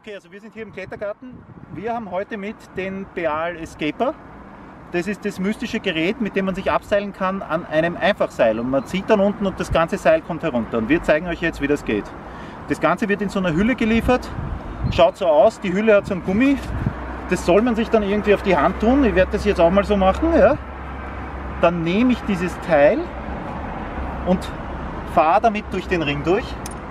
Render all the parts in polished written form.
Okay, also wir sind hier im Klettergarten. Wir haben heute mit den Beal Escaper. Das ist das mystische Gerät, mit dem man sich abseilen kann an einem Einfachseil. Und man zieht dann unten und das ganze Seil kommt herunter. Und wir zeigen euch jetzt, wie das geht. Das Ganze wird in so einer Hülle geliefert. Schaut so aus, die Hülle hat so ein Gummi. Das soll man sich dann irgendwie auf die Hand tun. Ich werde das jetzt auch mal so machen. Ja. Dann nehme ich dieses Teil und fahre damit durch den Ring durch.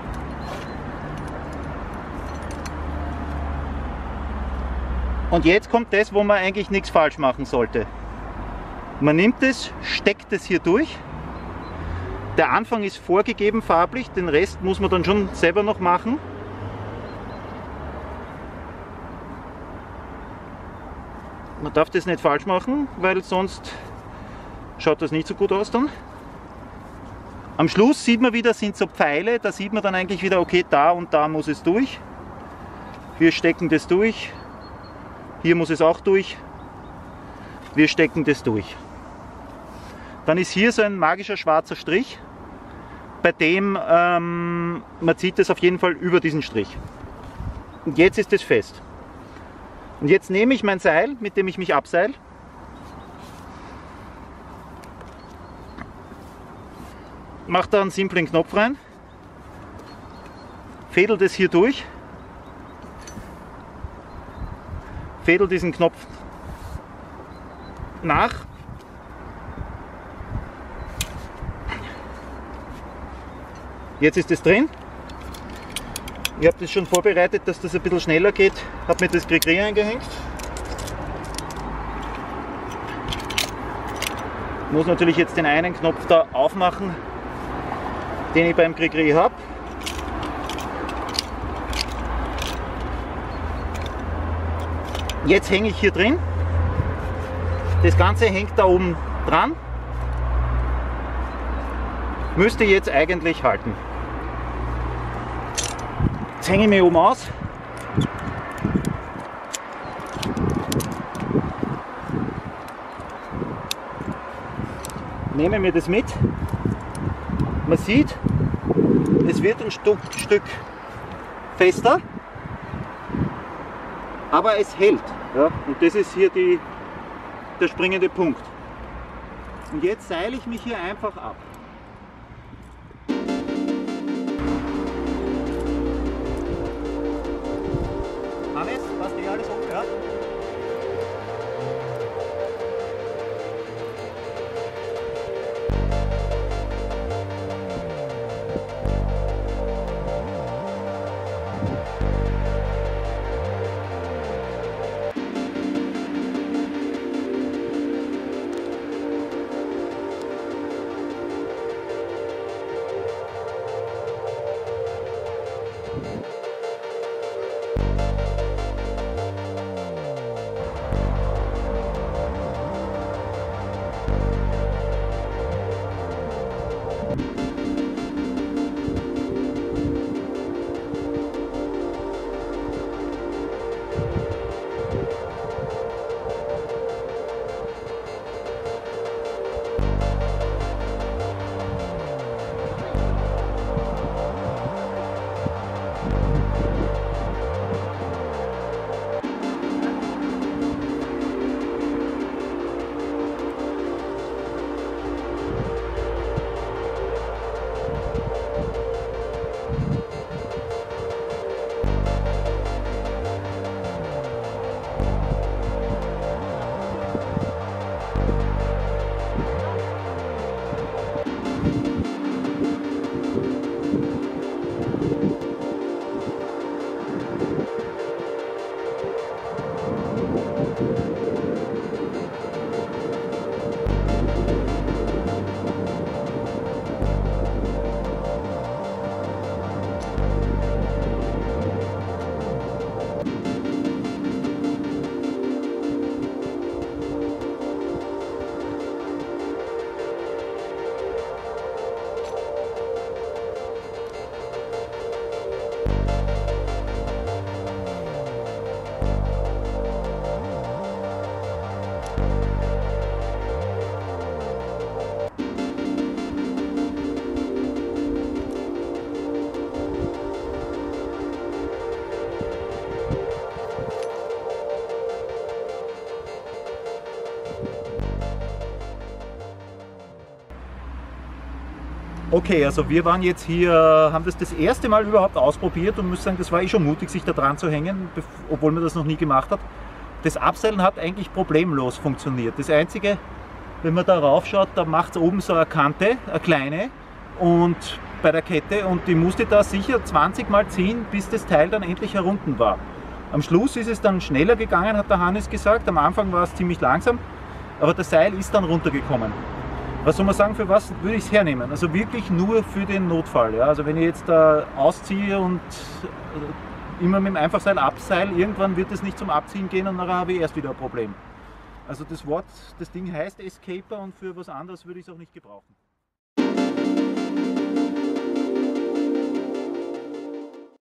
Und jetzt kommt das, wo man eigentlich nichts falsch machen sollte. Man nimmt es, steckt es hier durch. Der Anfang ist vorgegeben farblich, den Rest muss man dann schon selber noch machen. Man darf das nicht falsch machen, weil sonst schaut das nicht so gut aus dann. Am Schluss sieht man wieder, sind so Pfeile, da sieht man dann eigentlich wieder, okay, da und da muss es durch. Wir stecken das durch. Hier muss es auch durch. Wir stecken das durch. Dann ist hier so ein magischer schwarzer Strich, bei dem man zieht es auf jeden Fall über diesen Strich. Und jetzt ist es fest. Und jetzt nehme ich mein Seil, mit dem ich mich abseil. Mache da einen simplen Knopf rein. Fädel das hier durch. Fädel diesen Knopf nach. Jetzt ist es drin. Ich habe das schon vorbereitet, dass das ein bisschen schneller geht. Habe mir das Grigri eingehängt. Muss natürlich jetzt den einen Knopf da aufmachen, den ich beim Grigri habe. Jetzt hänge ich hier drin. Das Ganze hängt da oben dran. Müsste jetzt eigentlich halten. Jetzt hänge ich mich oben aus. Nehme mir das mit. Man sieht, es wird ein Stück fester. Aber es hält. Ja? Und das ist hier der springende Punkt. Und jetzt seile ich mich hier einfach ab. Hannes, passt dir alles um? Ja? Okay, also wir waren jetzt hier, haben das erste Mal überhaupt ausprobiert und muss sagen, das war eh schon mutig, sich da dran zu hängen, obwohl man das noch nie gemacht hat. Das Abseilen hat eigentlich problemlos funktioniert. Das Einzige, wenn man da rauf schaut, da macht es oben so eine Kante, eine kleine, und bei der Kette, und die musste da sicher 20 Mal ziehen, bis das Teil dann endlich herunten war. Am Schluss ist es dann schneller gegangen, hat der Hannes gesagt. Am Anfang war es ziemlich langsam, aber das Seil ist dann runtergekommen. Was soll man sagen, für was würde ich es hernehmen? Also wirklich nur für den Notfall. Ja? Also wenn ich jetzt da ausziehe und immer mit dem Einfachseil abseil, irgendwann wird es nicht zum Abziehen gehen und nachher habe ich erst wieder ein Problem. Also das Ding heißt Escaper und für was anderes würde ich es auch nicht gebrauchen.